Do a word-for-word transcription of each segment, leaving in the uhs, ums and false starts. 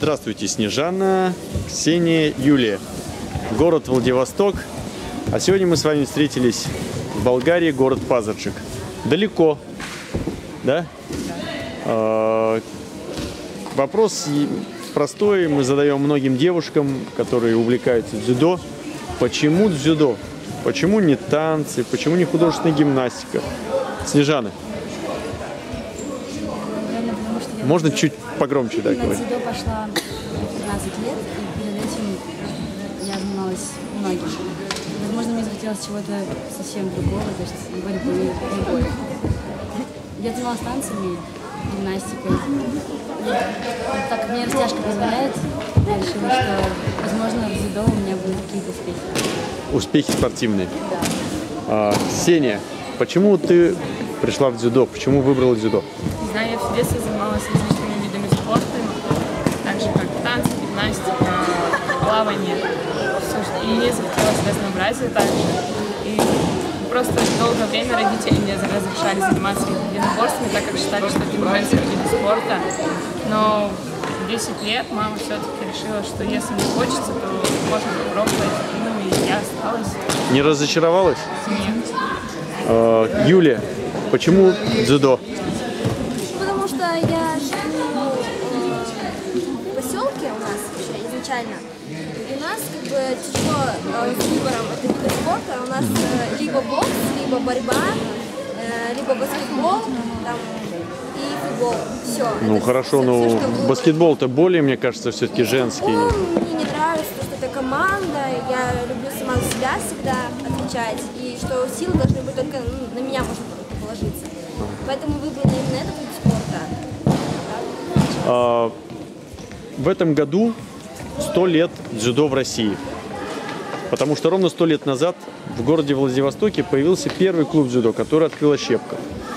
Здравствуйте, Снежана, Ксения, Юлия. Город Владивосток. А сегодня мы с вами встретились в Болгарии, город Пазарджик. Далеко, да? А, вопрос простой, мы задаем многим девушкам, которые увлекаются дзюдо. Почему дзюдо? Почему не танцы? Почему не художественная гимнастика? Снежана. Можно чуть погромче, да, говорить? На дзюдо пошла в пятнадцать лет, и перед этим я занималась многим. Возможно, мне захотелось чего-то совсем другого, то есть борьбы, любой. Я занималась танцами, гимнастикой. И так как мне растяжка позволяет, я решила, что, возможно, в дзюдо у меня будут какие-то успехи. Успехи спортивные? Да. А, Ксения, почему ты пришла в дзюдо? Почему выбрала дзюдо? Не знаю, я в детстве занималась различными видами спорта, так же как танцы, гимнастика, плавание. И мне захотелось разнообразие также. И просто долгое время родители мне разрешали заниматься единоборствами, так как считали, что это не женские виды спорта. Но в десять лет мама все-таки решила, что если не хочется, то можно попробовать. Ну и я осталась. Не разочаровалась? Нет. А, Юлия, почему дзюдо? Потому что я живу в поселке у нас вообще изначально. И у нас как бы тяжело э, с выбором это вида спорта. У нас э, либо бокс, либо борьба, э, либо баскетбол там, и футбол. Все. Ну это хорошо, все, но все, баскетбол-то более, мне кажется, все-таки женский. Ну, мне не нравится, то, что это команда. Я люблю сама за себя всегда отвечать. И что силы должны быть только ну, на меня можно положиться. Поэтому выбрала именно этот вид спорта. А, в этом году сто лет дзюдо в России. Потому что ровно сто лет назад в городе Владивостоке появился первый клуб дзюдо, который открыл Ощепков.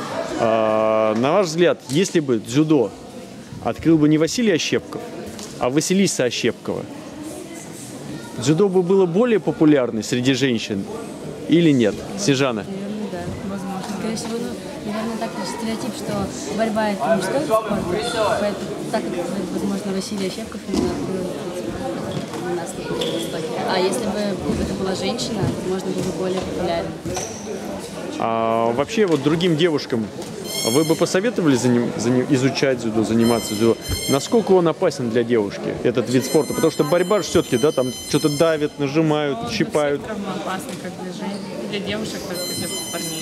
А, на ваш взгляд, если бы дзюдо открыл бы не Василий Ощепков, а Василиса Ощепкова, дзюдо бы было более популярной среди женщин или нет? Снежана? Наверное, да, возможно. Скорее всего, ну, наверное, так стереотип, что борьба – это мужской вид спорта, поэтому так как, возможно, Василий Ощепков именно был у нас на Востоке. А если бы это была женщина, возможно, было бы более популярно. А вообще, вот другим девушкам вы бы посоветовали заним, заним, изучать дзюдо, заниматься дзюдо? Насколько он опасен для девушки, этот вид спорта? Потому что борьба же все-таки, да, там что-то давят, нажимают, Но щипают. для всех травмоопасно, как для женщин, для девушек, так и для парней.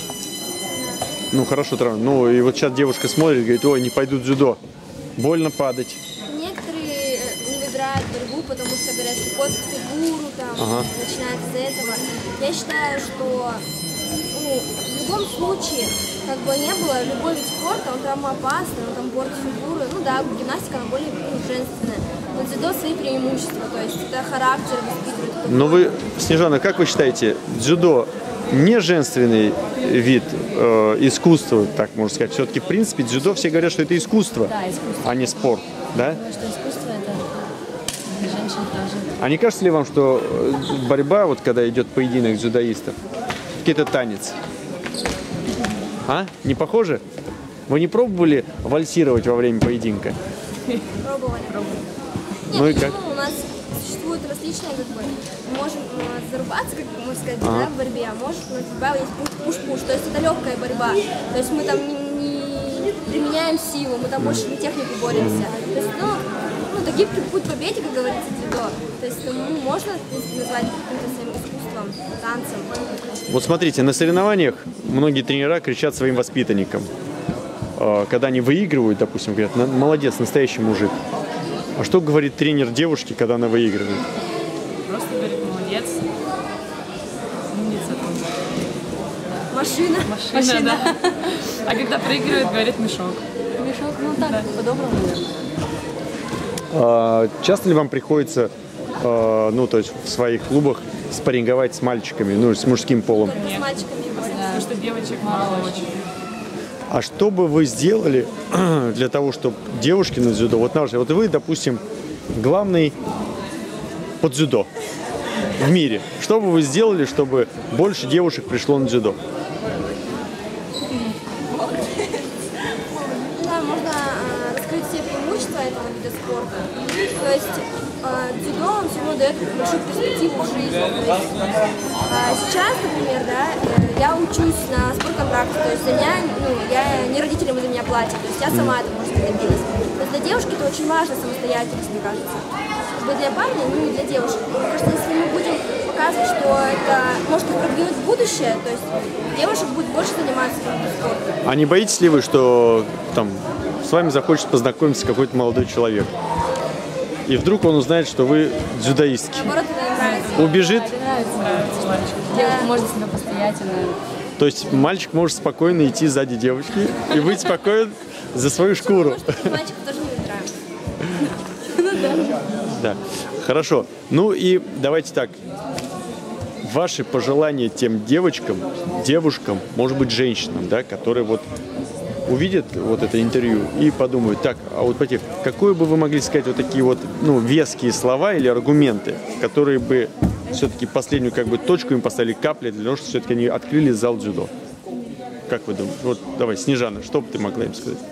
Ну хорошо, травма. Ну и вот сейчас девушка смотрит и говорит: ой, не пойду в дзюдо. Больно падать. Некоторые не выбирают борьбу, потому что говорят, что под фигуру там, Ага. начинается с этого. Я считаю, что ну, в любом случае, как бы не было, любой вид спорта, он травмоопасный, он там портит фигуру. Ну да, гимнастика, она более ну, женственная. Но дзюдо свои преимущества, то есть это характер воспитывает. Но вы, Снежана, как вы считаете, дзюдо не женственный вид э, искусства, так можно сказать? Все-таки, в принципе, дзюдо все говорят, что это искусство, Да, искусство. а не спорт, да? Потому что искусство – это для женщин тоже. А не кажется ли вам, что борьба, вот когда идет поединок дзюдоистов, это танец? А? Не похоже? Вы не пробовали вальсировать во время поединка? Пробовали. Ну и Нет, как? почему? У нас существуют различные, как бы, мы можем э, зарубаться, как можно сказать, Ага. да, в борьбе, а может, у нас борьба есть пуш-пуш-пуш, то есть это легкая борьба, то есть мы там не, не применяем силу, мы там больше на технику боремся. То есть, ну, ну, это гибкий путь к победе, как говорится, дзюдо. То есть, ну, можно, в принципе, назвать каким-то своим искусством, танцем. Вот смотрите, на соревнованиях многие тренера кричат своим воспитанникам, э, когда они выигрывают, допустим, говорят: «На- молодец, настоящий мужик». А что говорит тренер девушки, когда она выигрывает? Просто говорит: молодец, умница. Машина. Машина, да. А когда проигрывает, говорит: мешок. Мешок, ну так, по-доброму, наверное. А, часто ли вам приходится, э, ну, то есть в своих клубах спарринговать с мальчиками, ну, с мужским полом? Только с мальчиками боремся. Потому что девочек мало очень. А что бы вы сделали для того, чтобы девушки на дзюдо, вот, на, вот вы, допустим, главный по дзюдо в мире, что бы вы сделали, чтобы больше девушек пришло на дзюдо? Да, можно э, раскрыть все преимущества этого вида спорта. То есть э, дзюдо, он все равно дает большую перспективу в жизни. То есть, э, сейчас, например, да, э, я учусь на спортконтракте, то есть за меня, ну, я, не родители за меня платят, то есть я сама это, можно сказать, добилась. То есть для девушки это очень важно, самостоятельность, мне кажется. Как бы для парня, ну и для девушек. Мне кажется, если мы будем показывать, что это может их продвинуть в будущее, то есть девушек будет больше заниматься спортом. А не боитесь ли вы, что там с вами захочет познакомиться какой-то молодой человек? И вдруг он узнает, что вы дзюдоистки. Наоборот, это им нравится. Убежит? Да, это нравится, нравится мальчик. Девушка может себя постоятельно. То есть мальчик может спокойно идти сзади девочки и быть спокоен за свою шкуру. Мальчик тоже не нравится. Да, хорошо. Ну и давайте так. Ваши пожелания тем девочкам, девушкам, может быть, женщинам, да, которые вот увидят вот это интервью и подумают, так, а вот Потев, какое бы вы могли сказать вот такие вот, ну, веские слова или аргументы, которые бы все-таки последнюю как бы точку им поставили, капли для того, чтобы все-таки они открыли зал дзюдо? Как вы думаете? Вот давай, Снежана, что бы ты могла им сказать?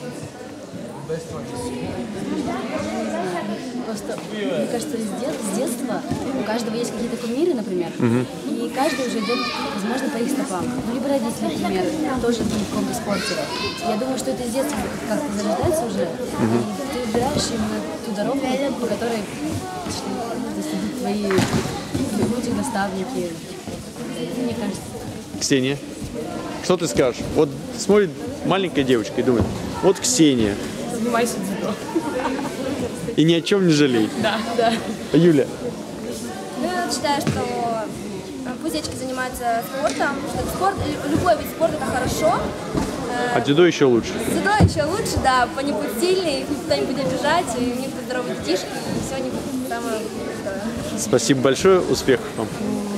Просто, мне кажется, с, дет- с детства у каждого есть какие-то кумиры, например, и каждый уже идет, возможно, по их стопам. Ну, либо родители, например, тоже в каком-то спорте. Я думаю, что это с детства как-то зарождается уже, и ты выбираешь именно ту дорогу, по которой идут твои люди, наставники. Мне кажется. Ксения, что ты скажешь? Вот смотрит маленькая девочка и думает, вот Ксения, Занимайся дзюдо. и ни о чем не жалеет. Да, да. Юля, Ну, я считаю, что э, пусть девочки занимаются спортом, что спорт, лю- любой вид спорта это хорошо. а дзюдо еще лучше. Дзюдо еще лучше, да, они будут сильные, их никто не будет обижать, и у них будут здоровые детишки, и все, они будут самое крутое. Спасибо большое, успехов вам.